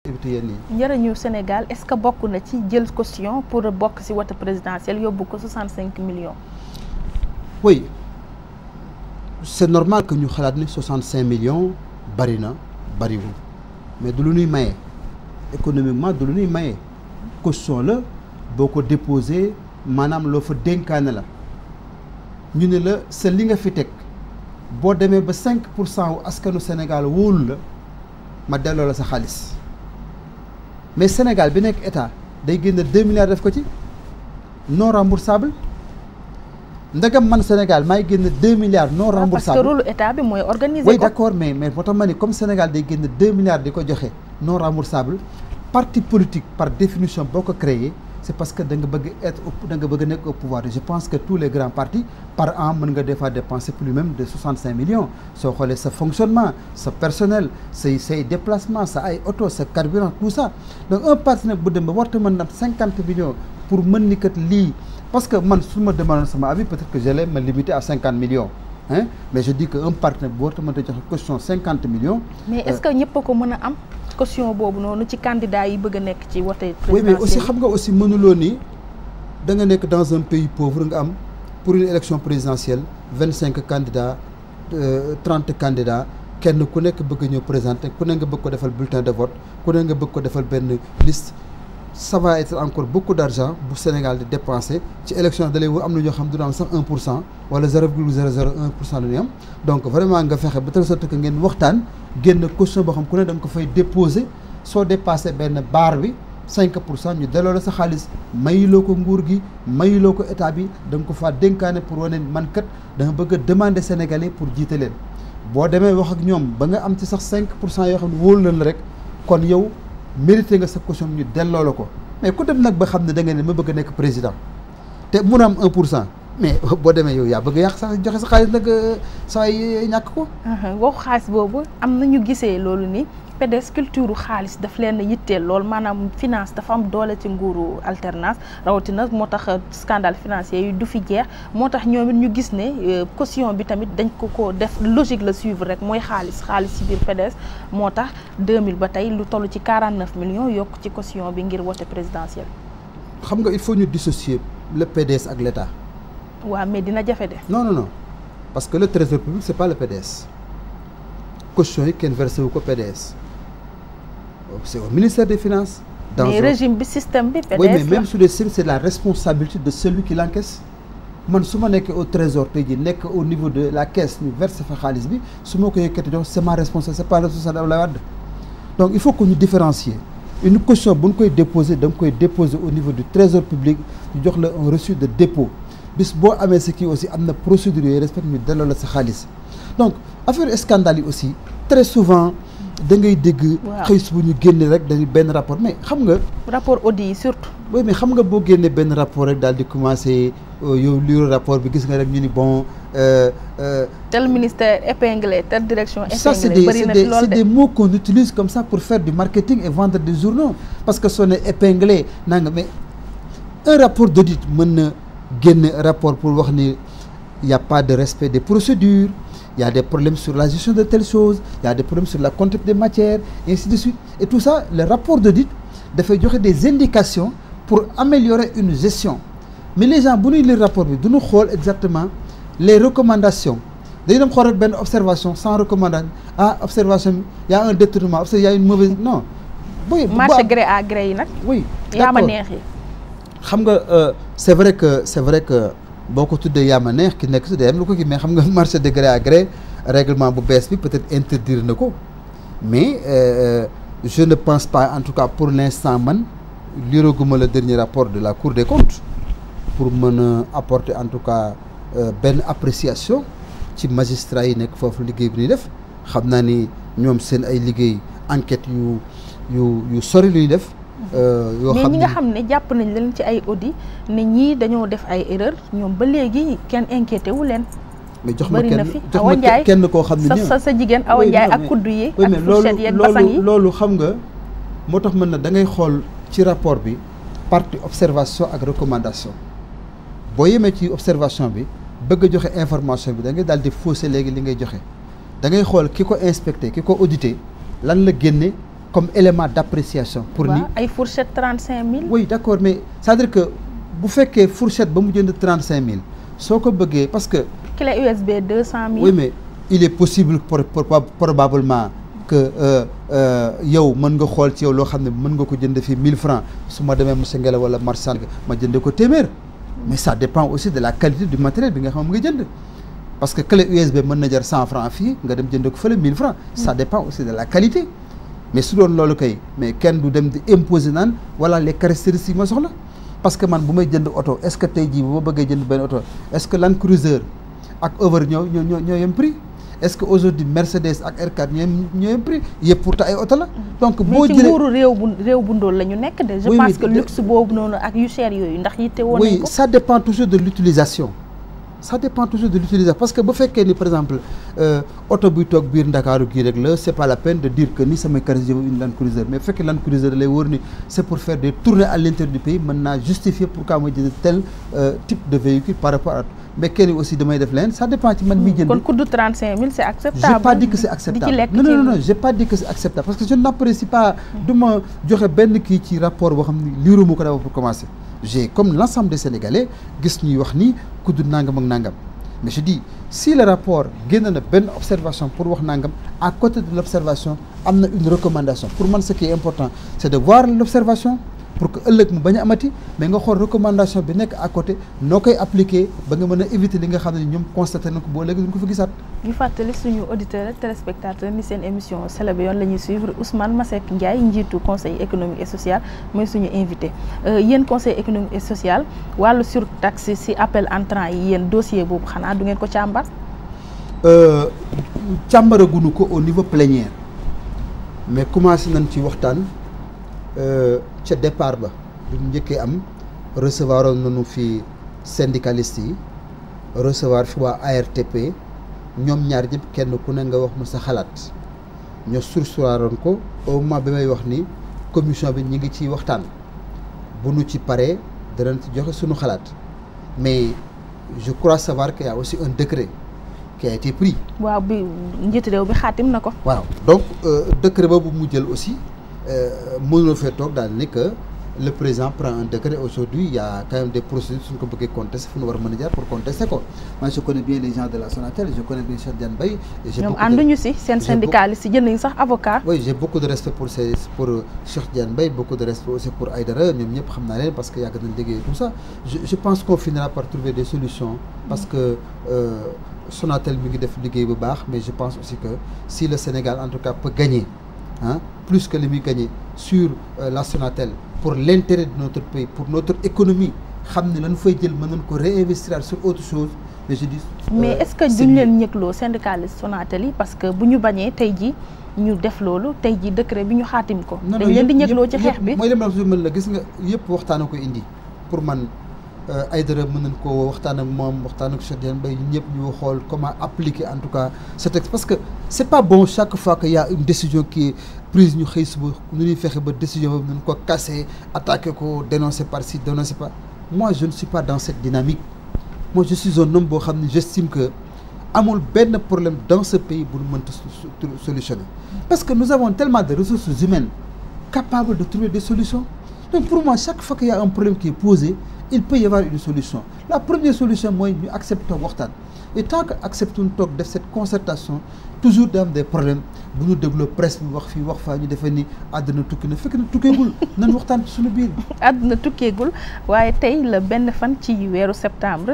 éviter yenn yi. njëriñu Sénégal est-ce que bokk na ci jël caution pour bokk ci wote présidentielle yóbbu ko 65 millions. oui c'est normal que ñu xalaat ni 65 millions bari na bariwul mais du lu ñuy maye économiquement du lu ñuy maye caution la boo ko déposé maanaam loo fa dénkaane la ñu ne la sa li nga fi teg boo demee ba 5% wu askanu Sénégal wóolu la ma delloo la sa xaalis mais Sénégal bi nekk état day génne 2 milliards def ko ci non remboursable ndegam man Sénégal maay génne 2 milliards non remboursable. parce que rôle état bi mooy organiser oui ko. d'accord mais moo tax ma ni comme Sénégal day génne 2 milliards di ko joxe non remboursable parti politique par définition boo ko créé c'est parce que da nga bëgg nekk au pouvoir je pense que tous les grands partis par an mën nga des fois dépenser plus même de 65 millions soo xoolee sa fonctionnement sa personnel say déplacement sa ay auto sa carburant tout ça donc un parti nag bu dem ba warta mën na 50 millions pour mën ni kat lii parce que man su ma demandoon sama avis peut-être que j'allais me limiter à 50 millions hein mais je dis que un parti nag bu warta mën a joxe caution 50 millions. mais est-ce que ñëpp a ko mën a am. caution boobu noonu ci candidat yi bëgg a nekk ci wote présidentiel. oui mais aussi xam nga aussi mënuloo ni da nga nekk dans un pays pauvre nga am pour une élection présidentielle 25 candidats 30 candidats kenn ku nekk bëgg ñëw présenter ku ne nga bëgg ko defal bulletin de vote ku ne nga bëgg ko defal benn liste ça va être encore beaucoup d'argent bu Sénégal di dépenser ci élection da lay woo am na ñoo xam du am sax 1% wala 0,001% la ñuy am donc vraiment nga fexe ba telle sorte que ngeen waxtaan génn caution boo xam ku ne da nga ko fay déposer soo dépassé benn barre bi 5% ñu delloo la sa xaalis mayuloo ko nguur gi mayuloo ko état bi da nga ko faa dénkaane pour wane man kat da nga bëgg a demander Sénégalais pour jiite leen boo demee wax ak ñoom ba nga am ci sax 5% yoo xam ne wóolu leen la rek kon yow mérité nga sa caution ñu delloo la ko mais ku dem nag ba xam ne da nga ne ma bëgg a nekk président te mun a am 1% mais boo demee yow yaa bëgg a yàq sax joxe sa xaalis nag saa yi ñàkk ko. waxu xaalis boobu am na ñu gisee loolu ni PDS culture xaalis daf leen yitteel lool maanaam finance dafa am doole ci nguuru alternance rawatina moo tax scandale financier yi du fi jeex moo tax ñoom it ñu gis ne caution bi tamit dañ ko def logique la suivre rek mooy xaalis ci biir PDS moo tax 2000 ba tey lu toll ci 49 millions yokk ci caution bi ngir wote présidentielle. xam nga il faut ñu dissocier le PDS ak l'État. waaw mais dina jafe de. non parce que le trésor public c'est pas le PDS caution yi kenn versé wu ko PDS. c'est au ministère des Finances. mais régime bi système bi PDS oui mais même sur le système c'est la responsabilité de celui qui l'encaisse man su ma nekkee au trésor tey jii nekk au niveau de la caisse ñu verse fa xaalis bi su ma ko yëkkati jox c'est ma responsabilité c'est pas responsabilité Abdoulaye Wade donc il faut que ñu différencier une caution bu ñu koy déposer da nga koy déposer au niveau du trésor public ñu jox la un reçu de dépôt bis boo amee ce qui aussi am na procédure yooyu respecte ñu delloo la sa xaalis donc affaire scandale yi aussi très souvent da ngay dégg. xëy su bu ñu génne rek dañuy benn rapport mais xam nga. rapport audit yi surtout. oui mais xam nga boo génnee benn rapport rek daal di commencer yow lire rapport bi gis nga rek ñu ni bon. tel ministère épinglé telle direction épinglée. ça c'est des mots qu'on utilise comme ça pour faire du marketing et vendre des journaux parce que soo ne épinglé nanga mais un rapport d'audit mën na génne rapport pour wax ni y a pas de respect des procédures. Il y a des problèmes sur la gestion de telles choses, il y a des problèmes sur la comptabilité des matières, et ainsi de suite. Et tout ça, le rapport d'audit dafay joxe des indications pour améliorer une gestion. Mais les gens bu ñuy lire rapport bi du ñu xool exactement les recommandations. dañu dem xool rek benn observation sans recommandation observation bi y a un détournement il y a une mauvaise non. marché gré à gré yi nag. oui yaa ma neex yi. xam nga c'est vrai que. boo ko tuddee yaa ma neex ki nekk su dee am lu ko kii mais xam nga marché de gré à gré règlement bu bees bi peut-être interdire na ko mais je ne pense pas en tout cas pour l'instant man liraguma le dernier rapport de la Cour des comptes pour mën a apporter en tout cas benn appréciation ci magistrats yi nekk foofu liggéey bi ñuy def xam naa ni ñoom seen ay liggéey enquête yu sori lu ñuy def. yoo xam mais ñi nga xam ne jàpp nañ leen ci ay audit ne ñii dañoo def ay erreur ñoom ba léegi kenn inquiété wu leen. mais jox ma kenn koo xam ne sa jigéen Awa Ndiaye ak kuddu yi ak fourchette yeeg basang yi loolu xam nga moo tax mën na da ngay xool ci rapport bi partie observation ak recommandation boo yemee ci observation bi bëgg a joxe information bi da ngay daal di fausser léegi li ngay joxe da ngay xool ki ko inspecté ki ko audité lan la génne comme élément d'appréciation. Pour ni ay fourchette 35 000. oui d'accord, mais c'est-à-dire que bu fekkee fourchette ba mu jënd 35 000 soo ko bëggee parce que. clé USB 200 000. oui mais il est possible probablement que yow mën nga xool ci yow loo xam ne mën nga ko jënd fii 1000 francs su ma demee monsieur Ngela wala marchand ma jënd ko téeméer mais ça dépend aussi de la qualité du matériel bi nga xam ne nga jënd parce que clé USB mën na jar 100 francs fii nga dem jënd ko fële 1000 francs ça dépend aussi de la qualité mais su doon loolu kay mais kenn du dem di imposer naan voilà les caractéristiques ma soxla parce que man bu may jënd oto est-ce que tey jii bu ma bëggee jënd benn oto est-ce que Land Cruiser ak Over ñoo yem prix est-ce que aujourd'hui Mercedes ak R4 ñoo yem prix yëpp pourtant ay oto la. donc boo jëlee mais ci nguuru réew bu ndóol la ñu nekk de. je pense que luxe boobu noonu ak yu cher yooyu ndax yitte woon nañ ko. oui ça dépend toujours de l'utilisation. ça dépend toujours de l'utilisation parce que bu fekkee ni par exemple oto buy toog biir Ndakaaru gii rek la c'est pas la peine de dire que ni samay caractéristiques une Land Cruiser mais bu fekkee Land Cruiser da lay wóor ni c'est pour faire des tournées à l'intérieur du pays mën naa justifier pourquoi ma jënd tel type de véhicule par rapport à mais kenn aussi damay def leen ça dépend ci man mi jënd. kon kudd 35 000 c'est acceptable. j'ai pas dit que c'est acceptable non j'ai pas dit que c'est acceptable parce que je n'apprécie pas du ma joxe benn kii ci rapport boo xam ne liiruma ko d'abord pour commencer. j'ai comme l'ensemble des Sénégalais gis ñuy wax ni kudd nangam ak nangam mais je dis si le rapport génn na benn observation pour wax nangam à côté de l'observation am na une recommandation pour man ce qui est important c'est de voir l'observation pour que ëllëg mu bañ a amati mais nga xool recommandation bi nekk à côté noo koy appliquer ba nga mën a éviter li nga xam ne ñoom constaté na ko boo léegi duñ ko fa gisaat. ñu fàttali suñu auditeurs ak téléspectateurs ni seen émission C'est le yoon la ñuy suivre Ousmane Masseck Ndiaye njiitu conseil économique et social mooy suñu invité yéen conseil économique et social wàllu surtaxe ci appel entrant yi yéen dossier boobu xanaa du ngeen ko càmbar. càmbaraguñu ko au niveau plénière mais commencé nañ ci waxtaan. ca départ ba bu njëkkee am recevoir nañu fi syndicalistes yi recevoir fi waa ARTP ñoom ñaar ñëpp kenn ku ne nga wax ma sa xalaat ñoo sursoiroon ko au moment bi may wax ni commission bi ñi ngi ciy waxtaan bu nu ci paree danañ ci joxe suñu xalaat mais je crois savoir qu'il y a aussi un décret qui a été pris. waaw bi njiitu réew bi xaatim na ko. waaw donc décret boobu mu jël aussi. mënuloo fee toog daal ni que le président prend un décret aujourd'hui il y a quand même des procédures suñ ko bëggee contester fu ñu war a mën a jaar pour contester ko moi je connais bien les gens de la Sonatel je connais bien Cheikh Diane Mbaye ñoom ànduñu si seen syndicaliste si jël nañu sax avocat. oui j'ai beaucoup de respect pour Cheikh Diane Mbaye beaucoup de respect aussi pour Aïdara ñoom ñëpp xam naa leen parce que yàgg nañ liggéey tout ça je pense qu'on finira par trouver des solutions parce que Sonatel mi ngi def liggéey bu baax mais je pense aussi que si le Sénégal en tout cas peut gagner plus que li muy gagné sur la Sonatel pour l'intérêt de notre pays pour notre économie xam ne lan fay jël mën nañ ko réinvestir sur autre chose mais je dis. mais est-ce que duñ leen ñëgloo syndicaliste Sonatel yi parce que bu ñu bañee tey jii ñu def loolu tey jii décret bi ñu xaatim ko. dañ leen di ñëgloo ci xeex bi mooy li ma mën la gis nga yëpp waxtaan ko indi pour man Aïdara mën nañ ko waxtaan ak moom waxtaan ak Cheikh Diane Mbaye ñëpp ñu xool comment appliquer en tout cas ce texte parce que c'est pas bon chaque fois qu'il y a une décision qui est prise ñu xëy suba nu ñuy fexe ba décision boobu nañ ko casser attaquer ko dénoncer par ci dénoncer par moi je ne suis pas dans cette dynamique moi je suis un homme boo xam ne j'estime que amul benn problème dans ce pays bu ñu mënta solutionner parce que nous avons tellement de ressources humaines capables de trouver des solutions donc pour moi chaque fois qu'il y a un problème qui est posé il peut y avoir une solution la première solution mooy ñu accepter waxtaan et tant que accepté ñu toog def cette concertation toujours da am des problèmes bu ñu dégloo presse bi wax fii wax faa ñu defee ni àdduna tukki na fekk na tukkeegul nañ waxtaan ci suñu biir. àdduna tukkeegul waaye tey la benn fan ci weeru septembre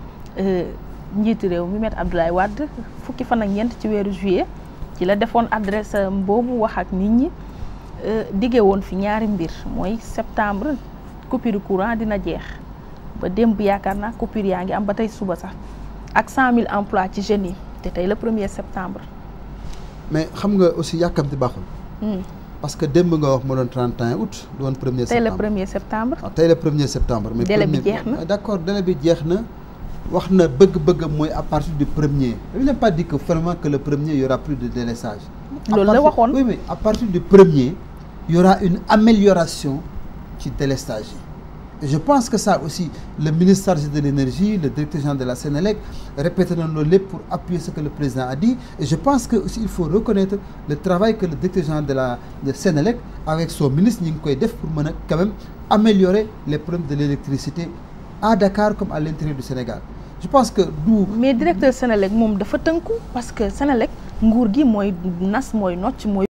njiitu réew mi Me Abdoulaye Wade fukki fan ak ñeent ci weeru juillet ci la defoon adresse boobu wax ak nit ñi diggee woon fi ñaari mbir mooy septembre coupure courant dina jeex ba démb yaakaar naa coupure yaa ngi am ba tey suba sax ak 100 000 emplois ci jeunes yi te tey le 1er septembre. mais xam nga aussi yàkkamti baaxul. parce que démb nga wax moo doon 31 août du woon 1er septembre. tey le 1er septembre. waaw tey le 1er septembre. mais délai bi jeex na d'accord délai bi jeex na wax na bëgg-bëgg mooy à partir du 1er. il n'est pas dit que vraiment que le 1er il y aura plus de délestage. loolu la waxoon oui mais à partir du 1er il y aura une amélioration ci délestage yi je pense que ça aussi le ministre chargé de l'énergie, le directeur général de la Sénélec répété na loolu lépp pour appuyer ce que le président a dit et je pense que aussi il faut reconnaître le travail que le directeur général de Sénélec avec son ministre ñi ngi koy def pour mën a quand même améliorer les problèmes de l'électricité à Dakar comme à l'intérieur du Sénégal. Je pense que mais directeur Sénélec moom dafa tënku parce que Sénélec nguur gi mooy nas mooy nocc mooy